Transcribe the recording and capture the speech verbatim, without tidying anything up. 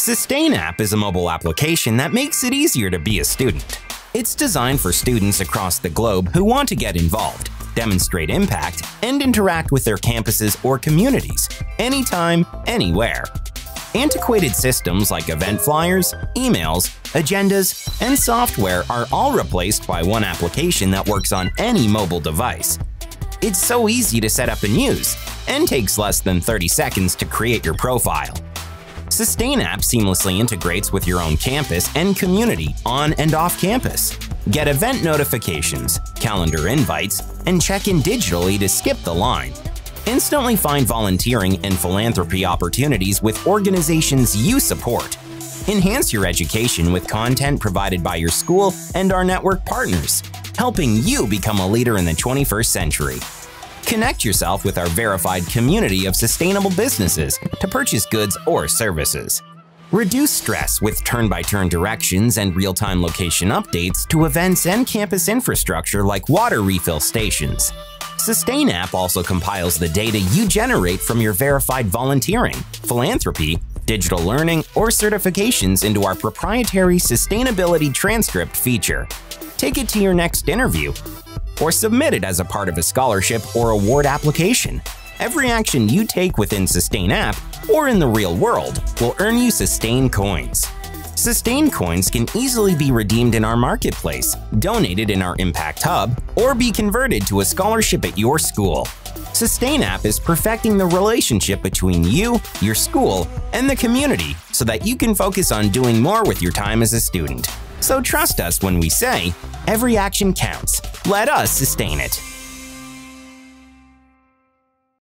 Sustain app is a mobile application that makes it easier to be a student. It's designed for students across the globe who want to get involved, demonstrate impact, and interact with their campuses or communities, anytime, anywhere. Antiquated systems like event flyers, emails, agendas, and software are all replaced by one application that works on any mobile device. It's so easy to set up and use, and takes less than thirty seconds to create your profile. Sustain app seamlessly integrates with your own campus and community on and off campus. Get event notifications, calendar invites, and check in digitally to skip the line. Instantly find volunteering and philanthropy opportunities with organizations you support. Enhance your education with content provided by your school and our network partners, helping you become a leader in the twenty-first century. Connect yourself with our verified community of sustainable businesses to purchase goods or services. Reduce stress with turn-by-turn directions and real-time location updates to events and campus infrastructure like water refill stations. Sustain app also compiles the data you generate from your verified volunteering, philanthropy, digital learning, or certifications into our proprietary sustainability transcript feature. Take it to your next interview, or submit it as a part of a scholarship or award application. Every action you take within Sustain app or in the real world will earn you Sustain coins. Sustain coins can easily be redeemed in our marketplace, donated in our Impact Hub, or be converted to a scholarship at your school. Sustain app is perfecting the relationship between you, your school, and the community so that you can focus on doing more with your time as a student. So trust us when we say, every action counts. Let us sustain it.